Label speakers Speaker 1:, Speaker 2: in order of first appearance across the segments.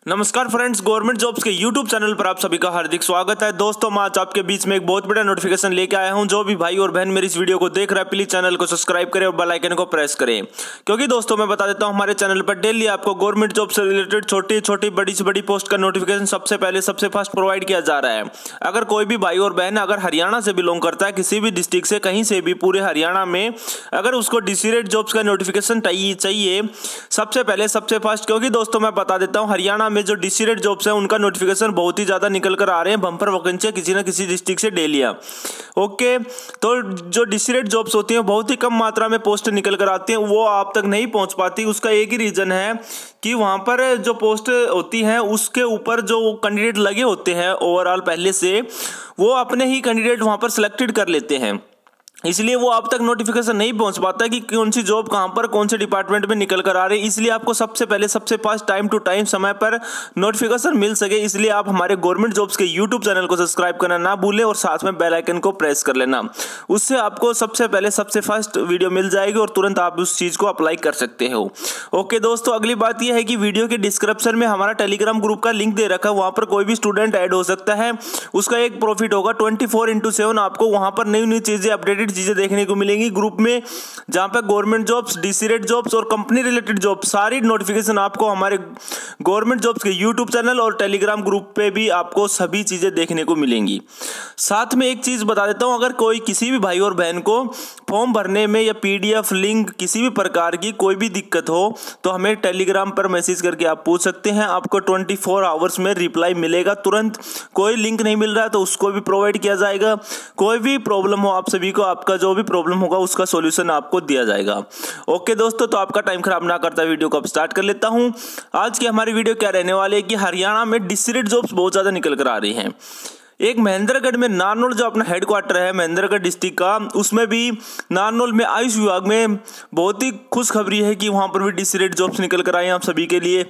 Speaker 1: नमस्कार friends, government jobs के YouTube channel पर आप सभी का हार्दिक स्वागत है। दोस्तों, मैं आज आपके बीच में एक बहुत बड़ा नोटिफिकेशन लेके आया हूं। जो भी भाई और बहन मेरी इस वीडियो को देख रहा है, प्लीज चैनल को सब्सक्राइब करें और बेल आइकन को प्रेस करें, क्योंकि दोस्तों मैं बता देता हूं, हमारे चैनल पर डेली आपको गवर्नमेंट जॉब से रिलेटेड छोटी छोटी बड़ी से बड़ी पोस्ट का नोटिफिकेशन सबसे पहले सबसे फास्ट प्रोवाइड किया जा रहा है। अगर कोई भी भाई और बहन अगर हरियाणा से बिलोंग करता है, किसी भी डिस्ट्रिक्ट से, कहीं से भी पूरे हरियाणा में, अगर उसको डीसी रेट जॉब्स का नोटिफिकेशन चाहिए सबसे पहले सबसे फास्ट, क्योंकि दोस्तों मैं बता देता हूं, हरियाणा में जो डीसी रेट जॉब्स है उनका नोटिफिकेशन बहुत ही ज्यादा निकल कर आ रहे हैं। बम्पर वैकेंसी किसी ना किसी डिस्ट्रिक्ट से डेली। ओके, तो जो डीसी रेट जॉब्स होती हैं बहुत ही कम मात्रा में पोस्ट निकल कर आती हैं, वो आप तक नहीं पहुंच पाती। उसका एक ही रीजन है कि वहां पर जो पोस्ट होती है उसके ऊपर जो कैंडिडेट लगे होते हैं ओवरऑल पहले से, वो अपने ही कैंडिडेट वहां पर सिलेक्टेड कर लेते हैं, इसलिए वो आप तक नोटिफिकेशन नहीं पहुंच पाता कि कौन सी जॉब कहां पर कौन से डिपार्टमेंट में निकल कर आ रही है। इसलिए आपको सबसे पहले सबसे फास्ट टाइम टू टाइम समय पर नोटिफिकेशन मिल सके, इसलिए आप हमारे गवर्नमेंट जॉब्स के यूट्यूब चैनल को सब्सक्राइब करना ना भूलें और साथ में बेल आइकन को प्रेस कर लेना। उससे आपको सबसे पहले सबसे फास्ट वीडियो मिल जाएगी और तुरंत आप उस चीज को अप्लाई कर सकते हो। ओके दोस्तों, अगली बात यह है कि वीडियो के डिस्क्रिप्शन में हमारा टेलीग्राम ग्रुप का लिंक दे रखा है, वहां पर कोई भी स्टूडेंट ऐड हो सकता है। उसका एक प्रॉफिट होगा 24/7, आपको वहां पर नई नई चीजें, अपडेटेड चीजें देखने को मिलेंगी ग्रुप में, जहां पर government jobs, DC rate jobs और कंपनी रिलेटेड जॉब सारी नोटिफिकेशन आपको हमारे गवर्नमेंट जॉब्स के यूट्यूब चैनल और टेलीग्राम ग्रुप पे भी आपको सभी चीजें देखने को मिलेंगी। साथ में एक चीज बता देता हूं, अगर कोई किसी भी भाई और बहन को फॉर्म भरने में या पीडीएफ लिंक किसी भी प्रकार की कोई भी दिक्कत हो तो हमें टेलीग्राम पर मैसेज करके आप पूछ सकते हैं। आपको 24 आवर्स में रिप्लाई मिलेगा तुरंत। कोई लिंक नहीं मिल रहा है तो उसको भी प्रोवाइड किया जाएगा। कोई भी प्रॉब्लम हो आप सभी को, आपका जो भी प्रॉब्लम होगा उसका सॉल्यूशन आपको दिया जाएगा। ओके दोस्तों, तो आपका टाइम खराब ना करता वीडियो को अब स्टार्ट कर लेता हूं। आज की हमारी वीडियो क्या रहने वाली है कि हरियाणा में डीसी रेट जॉब्स बहुत ज्यादा निकल कर आ रही हैं। एक महेंद्रगढ़ में नारनौल जो अपना हेडक्वार्टर है महेंद्रगढ़ डिस्ट्रिक्ट का, उसमें भी नारनौल में आयुष विभाग में बहुत ही खुशखबरी है कि वहां पर भी डीसी रेट जॉब्स निकल कर आए हैं आप सभी के लिए।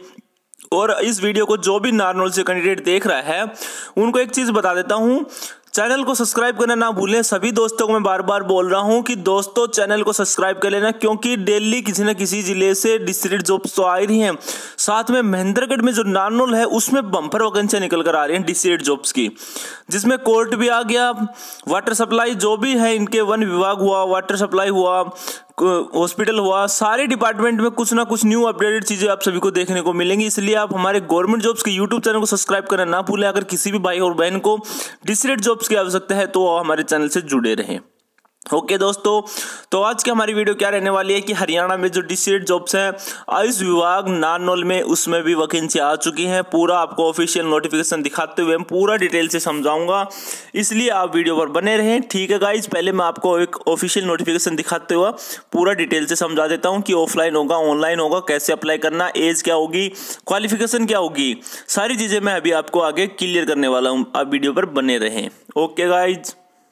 Speaker 1: और इस वीडियो को जो भी नारनौल से कैंडिडेट देख रहा है उनको एक चीज बता देता हूं, चैनल को सब्सक्राइब करना ना भूलें। सभी दोस्तों को मैं बार बार बोल रहा हूं कि दोस्तों चैनल को सब्सक्राइब कर लेना, क्योंकि डेली किसी न किसी जिले से डीसी रेट जॉब्स तो आ रही हैं। साथ में महेंद्रगढ़ में जो नारनौल है उसमें बम्पर वैकेंसी निकल कर आ रही हैं डीसी रेट जॉब्स की, जिसमें कोर्ट भी आ गया, वाटर सप्लाई जो भी है इनके, वन विभाग हुआ, वाटर सप्लाई हुआ, हॉस्पिटल हुआ, सारे डिपार्टमेंट में कुछ ना कुछ न्यू अपडेटेड चीजें आप सभी को देखने को मिलेंगी। इसलिए आप हमारे गवर्नमेंट जॉब्स के यूट्यूब चैनल को सब्सक्राइब करना ना भूलें। अगर किसी भी भाई और बहन को डीसी रेट जॉब्स की आवश्यकता है तो हमारे चैनल से जुड़े रहें। ओके दोस्तों, तो आज की हमारी वीडियो क्या रहने वाली है कि हरियाणा में जो डीसी रेट जॉब्स हैं आयुष विभाग नारनौल में, उसमें भी वैकेंसी आ चुकी है। पूरा आपको ऑफिशियल नोटिफिकेशन दिखाते हुए हम पूरा डिटेल से समझाऊंगा, इसलिए आप वीडियो पर बने रहें। ठीक है गाइज, पहले मैं आपको एक ऑफिशियल नोटिफिकेशन दिखाते हुए पूरा डिटेल से समझा देता हूं कि ऑफलाइन होगा, ऑनलाइन होगा, कैसे अप्लाई करना, एज क्या होगी, क्वालिफिकेशन क्या होगी, सारी चीजें मैं अभी आपको आगे क्लियर करने वाला हूं। आप वीडियो पर बने रहें। ओके गाइज,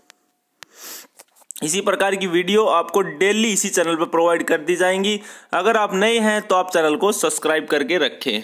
Speaker 1: इसी प्रकार की वीडियो आपको डेली इसी चैनल पर प्रोवाइड कर दी जाएंगी। अगर आप नए हैं तो आप चैनल को सब्सक्राइब करके रखें।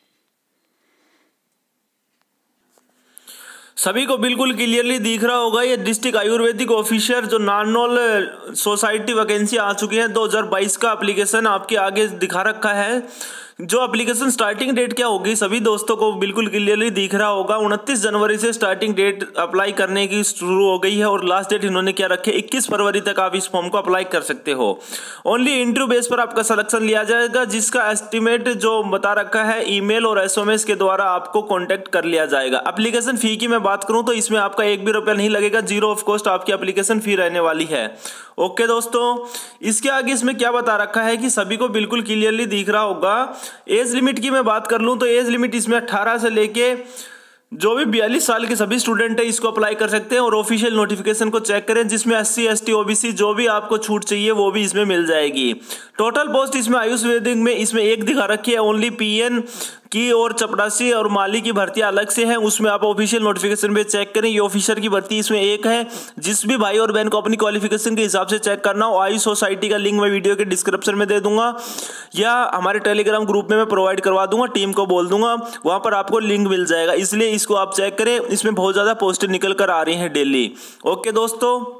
Speaker 1: सभी को बिल्कुल क्लियरली दिख रहा होगा, ये डिस्ट्रिक्ट आयुर्वेदिक ऑफिसर जो नारनौल सोसाइटी वैकेंसी आ चुकी है 2022 का एप्लीकेशन आपके आगे दिखा रखा है। जो एप्लीकेशन स्टार्टिंग डेट क्या होगी सभी दोस्तों को बिल्कुल क्लियरली दिख रहा होगा। 29 जनवरी से स्टार्टिंग डेट अप्लाई करने की शुरू हो गई है और लास्ट डेट इन्होंने क्या रखे 21 फरवरी तक आप इस फॉर्म को अप्लाई कर सकते हो। ओनली इंटरव्यू बेस पर आपका सिलेक्शन लिया जाएगा, जिसका एस्टिमेट जो बता रखा है ईमेल और एसएमएस के द्वारा आपको कॉन्टेक्ट कर लिया जाएगा। एप्लीकेशन फी की मैं बात करूं तो इसमें आपका 1 भी रुपया नहीं लगेगा, जीरो ऑफ कॉस्ट आपकी एप्लीकेशन फी रहने वाली है। ओके दोस्तों, इसके आगे इसमें क्या बता रखा है कि सभी को बिल्कुल क्लियरली दिख रहा होगा। एज लिमिट की मैं बात कर लूं तो एज लिमिट इसमें 18 से लेके जो भी 42 साल के सभी स्टूडेंट है इसको अप्लाई कर सकते हैं। और ऑफिशियल नोटिफिकेशन को चेक करें, जिसमें SC ST OBC जो भी आपको छूट चाहिए वो भी इसमें मिल जाएगी। टोटल पोस्ट इसमें आयुर्वेदिक में इसमें एक दिखा रखी है ओनली PN की, और चपरासी और माली की भर्ती अलग से है, उसमें आप ऑफिशियल नोटिफिकेशन पे चेक करें। ये ऑफिसर की भर्ती इसमें एक है। जिस भी भाई और बहन को अपनी क्वालिफिकेशन के हिसाब से चेक करना हो, आयुष सोसाइटी का लिंक मैं वीडियो के डिस्क्रिप्शन में दे दूंगा या हमारे टेलीग्राम ग्रुप में मैं प्रोवाइड करवा दूंगा, टीम को बोल दूंगा, वहां पर आपको लिंक मिल जाएगा। इसलिए इसको आप चेक करें, इसमें बहुत ज्यादा पोस्ट निकल कर आ रही है डेली। ओके दोस्तों,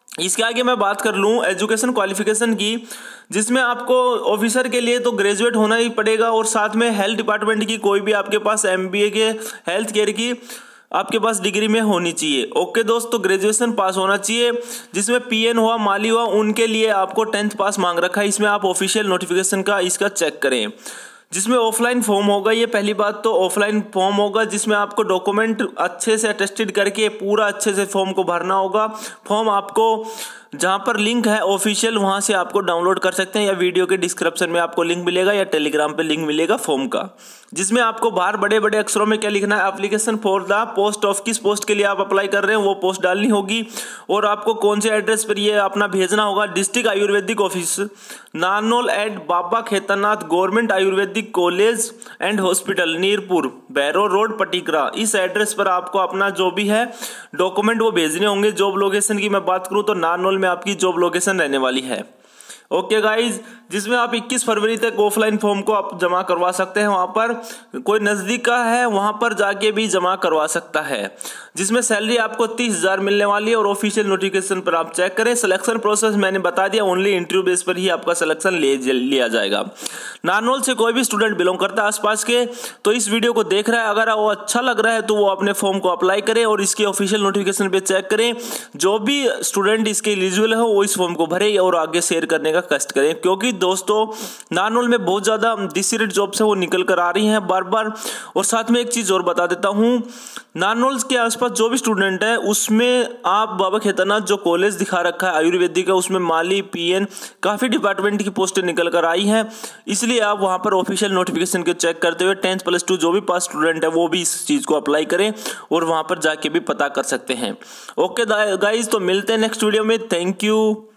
Speaker 1: इसके आगे मैं बात कर लूँ एजुकेशन क्वालिफिकेशन की, जिसमें आपको ऑफिसर के लिए तो ग्रेजुएट होना ही पड़ेगा और साथ में हेल्थ डिपार्टमेंट की कोई भी आपके पास MBA के हेल्थ केयर की आपके पास डिग्री में होनी चाहिए। ओके दोस्तों, ग्रेजुएशन पास होना चाहिए। जिसमें PN हुआ, माली हुआ, उनके लिए आपको 10th पास मांग रखा है। इसमें आप ऑफिशियल नोटिफिकेशन का इसका चेक करें। जिसमें ऑफलाइन फॉर्म होगा, ये पहली बात तो ऑफलाइन फॉर्म होगा, जिसमें आपको डॉक्यूमेंट अच्छे से अटेस्टेड करके पूरा अच्छे से फॉर्म को भरना होगा। फॉर्म आपको जहां पर लिंक है ऑफिशियल, वहां से आपको डाउनलोड कर सकते हैं, या वीडियो के डिस्क्रिप्शन में आपको लिंक मिलेगा या टेलीग्राम पे लिंक मिलेगा फॉर्म का। जिसमें आपको बाहर बड़े बड़े अक्षरों में क्या लिखना है, application for the post of, किस पोस्ट के लिए आप अप्लाई कर रहे हैं वो पोस्ट डालनी होगी, और आपको कौन से एड्रेस पर ये अपना भेजना होगा। District Ayurvedic office Narnaul at Baba Khetarnath government Ayurvedic college and hospital Neerpur Bairo road Patikara, इस एड्रेस पर आपको अपना जो भी है डॉक्यूमेंट वो भेजने होंगे। जॉब लोकेशन की मैं बात करूं तो नारनौल में आपकी जॉब लोकेशन रहने वाली है। ओके गाइज, जिसमें आप 21 फरवरी तक ऑफलाइन फॉर्म को आप जमा करवा सकते हैं। वहां पर कोई नजदीक का है वहां पर जाके भी जमा करवा सकता है। जिसमें सैलरी आपको 30,000 मिलने वाली है, और ऑफिशियल नोटिफिकेशन पर आप चेक करें। सिलेक्शन प्रोसेस मैंने बता दिया, ओनली इंटरव्यू बेस पर ही आपका सिलेक्शन लिया जाएगा। नारनौल से कोई भी स्टूडेंट बिलोंग करता है आसपास के, तो इस वीडियो को देख रहा है, अगर वो अच्छा लग रहा है तो वो अपने फॉर्म को अप्लाई करे और इसके ऑफिशियल नोटिफिकेशन पे चेक करें। जो भी स्टूडेंट इसके एलिजिबल हो वो इस फॉर्म को भरे और आगे शेयर करने का कष्ट करें, क्योंकि दोस्तों नारनौल में बहुत ज्यादा डिसीरेट जॉब्स है वो निकल कर आ रही हैं बार बार। और साथ में एक चीज और बता देता हूं, नारनौल के आसपास जो भी स्टूडेंट है उसमें आप बाबा खेतरनाथ जो कॉलेज दिखा रखा है आयुर्वेदिक का, उसमें माली PN काफी डिपार्टमेंट की पोस्टें निकल कर आई हैं। इसलिए आप वहां पर ऑफिशियल नोटिफिकेशन को चेक करते हुए 10th +2 जो भी पास स्टूडेंट है वो भी इस चीज को अप्लाई करें और वहां पर जाके भी पता कर सकते हैं। ओके गाइज, तो मिलते हैं नेक्स्ट वीडियो में। Thank you.